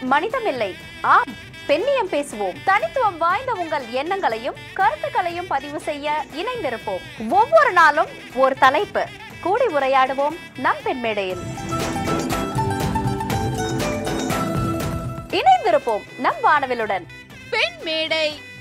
மனிதமில்லை. ஆம், பெண்ணியம் பேசுவோம். தனித்துவம் வாய்ந்த உங்கள் எண்ணங்களையும் கருத்துக்களையும் பதிவு செய்ய இணைந்திருப்போம். ஒவ்வொரு நாளும் ஒரு தலைப்பு. கூடி உரையாடுவோம் நம் பெண் மேடையில். இணைந்திருப்போம் நம் வானவிலுடன். பெண் மேடை.